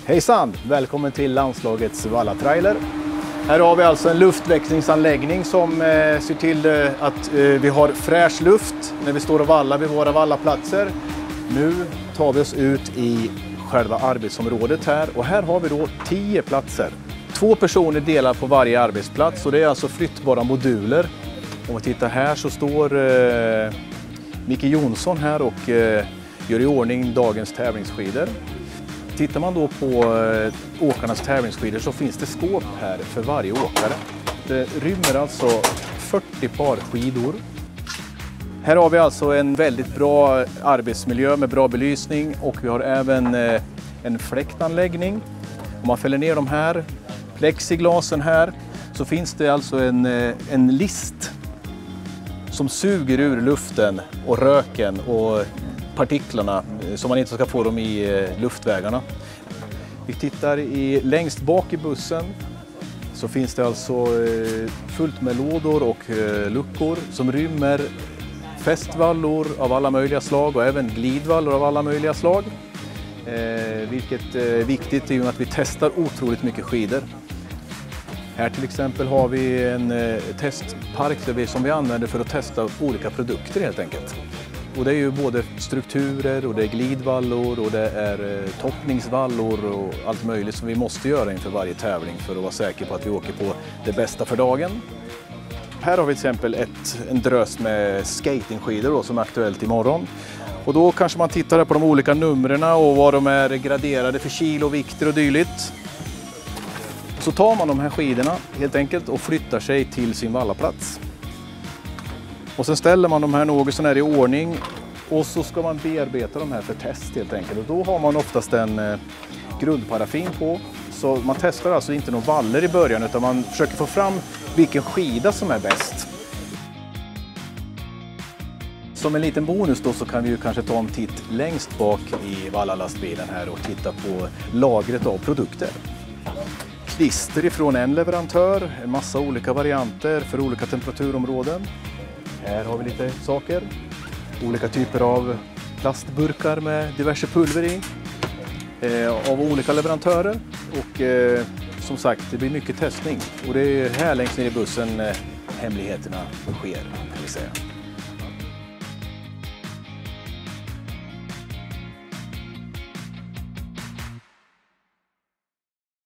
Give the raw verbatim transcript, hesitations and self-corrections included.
Hejsan! Välkommen till landslagets Valla-trailer. Här har vi alltså en luftväxlingsanläggning som eh, ser till eh, att eh, vi har fräsch luft när vi står och vallar vid våra vallaplatser. Nu tar vi oss ut i själva arbetsområdet här och här har vi då tio platser. Två personer delar på varje arbetsplats och det är alltså flyttbara moduler. Om vi tittar här så står eh, Micke Jonsson här och eh, gör i ordning dagens tävlingsskidor. Tittar man då på eh, åkarnas tävlingsskidor så finns det skåp här för varje åkare. Det rymmer alltså fyrtio par skidor. Här har vi alltså en väldigt bra arbetsmiljö med bra belysning och vi har även eh, en fläktanläggning. Om man fäller ner de här plexiglasen här så finns det alltså en, eh, en list som suger ur luften och röken och partiklarna så man inte ska få dem i luftvägarna. Vi tittar i, längst bak i bussen så finns det alltså fullt med lådor och luckor som rymmer fästvallor av alla möjliga slag och även glidvallor av alla möjliga slag. Eh, vilket är viktigt i och med att vi testar otroligt mycket skidor. Här till exempel har vi en eh, testpark där vi, som vi använder för att testa olika produkter helt enkelt. Och det är ju både strukturer och det är glidvallor och det är eh, toppningsvallor och allt möjligt som vi måste göra inför varje tävling för att vara säker på att vi åker på det bästa för dagen. Här har vi till exempel ett, en drös med skatingskidor då, som är aktuellt imorgon. Och då kanske man tittar på de olika numren och vad de är graderade för kilo, vikter och dylikt. Så tar man de här skidorna helt enkelt och flyttar sig till sin vallaplats. Och sen ställer man de här något sån här i ordning och så ska man bearbeta de här för test helt enkelt. Och då har man oftast en eh, grundparaffin på. Så man testar alltså inte någon valler i början utan man försöker få fram vilken skida som är bäst. Som en liten bonus då så kan vi ju kanske ta en titt längst bak i vallalastbilen här och titta på lagret av produkter. Klister ifrån en leverantör, en massa olika varianter för olika temperaturområden. Här har vi lite saker, olika typer av plastburkar med diverse pulver i eh, av olika leverantörer och eh, som sagt det blir mycket testning och det är här längst ner i bussen eh, hemligheterna sker kan vi säga.